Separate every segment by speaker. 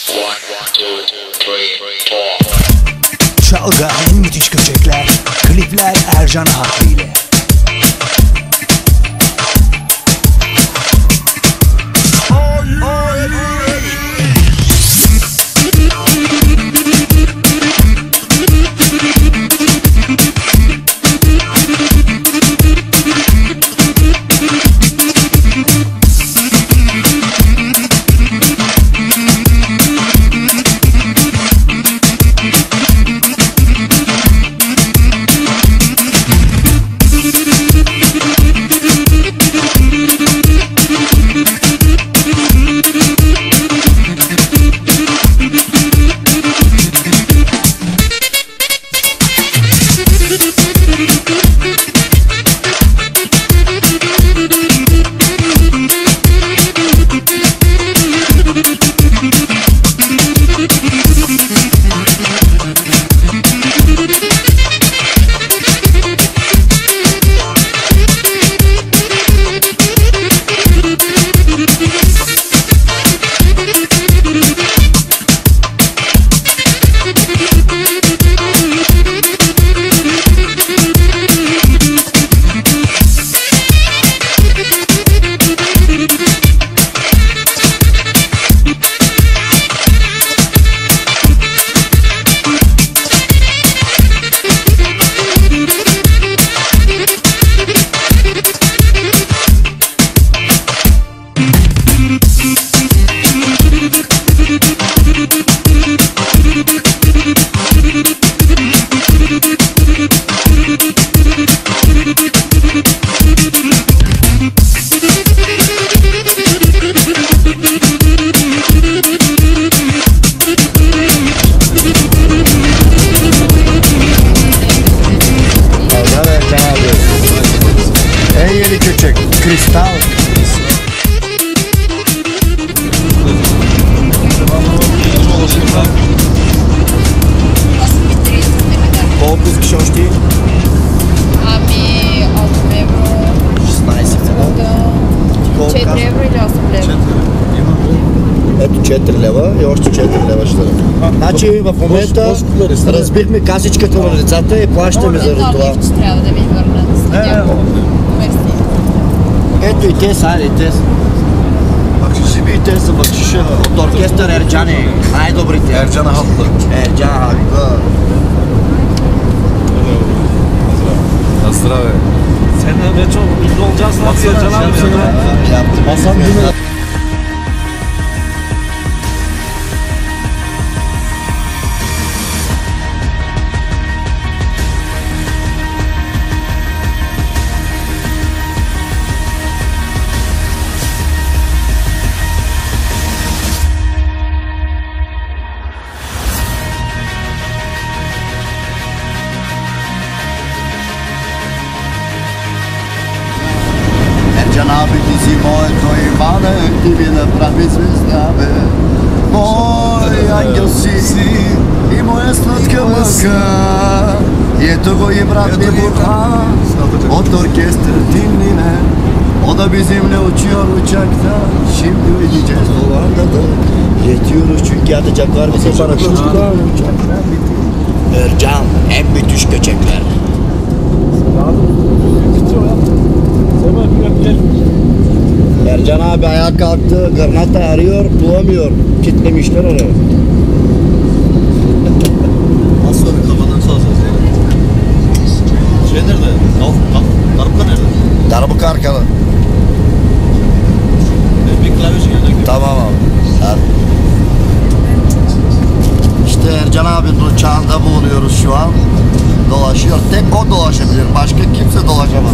Speaker 1: Çalga en müthiş köçekler, klipler Ercan Haklı ile. Kristal. Колко искаш още?
Speaker 2: Ами 8 евро.
Speaker 1: 16 лева.
Speaker 2: Да. 4 евро или 8 лева?
Speaker 1: Ето 4 лева и още 4 лева ще дадем. Значи в момента разбихме касичката на децата и плащаме заради това.
Speaker 2: Трябва да ми върнат.
Speaker 1: Ето и те са, айде и те са. Бакшиши и те са бакшиши от оркестър Ерджани, най-добрите.
Speaker 3: Ercan Haklı.
Speaker 1: Ercan Haklı.
Speaker 3: Здраве.
Speaker 4: Sen de ne çok ünlü olacaksın abi Ercan abi sana.
Speaker 1: Yaptım.
Speaker 4: Hasan Dümen.
Speaker 1: Ercan abi dizi moето имане, ти ми направи звезда, бе. Мой ангел си и моя сладка мъка. И ето го и брат ми Бурхан от оркестър Dinline. O da bizimle uçuyor uçakta. Şimdi gideceğiz Hollanda'da. Yetiyoruz çünkü yatacaklar bize paraşütler. Ercan en müthiş köçekler. Ercan abi ayağa kalktı, granata arıyor, bulamıyor. Kitlemişler oraya.
Speaker 3: Az sonra kafadan salacağız ya. Şey nerede? Darbuka nerede?
Speaker 1: Darbuka arkalı.
Speaker 3: Bir klavye yanına gidiyor.
Speaker 1: Tamam abi. Hadi. İşte Ercan abinin uçağında bulunuyoruz şu an. Dolaşıyor. Tek o dolaşabilir. Başka kimse dolaşamaz.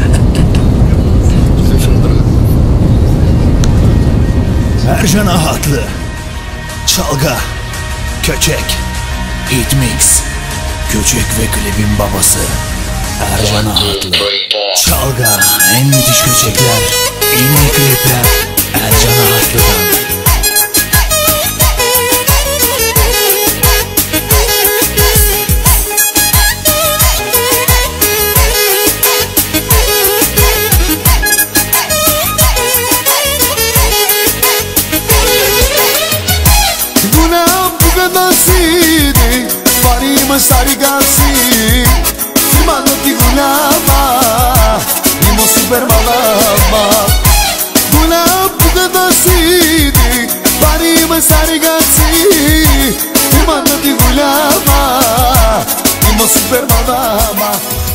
Speaker 1: Ercan Haklı. Çalga. Köçek. Hitmix. Köçek ve klibin babası. Ercan Haklı. Çalga. En müthiş köçekler. En iyi klipler. Ercan Haklı'dan. kadar sidi Varım sarigasi Firmano ti gulama Imo super malama Gulam bu kadar sidi Varım sarigasi Firmano ti gulama Imo super malama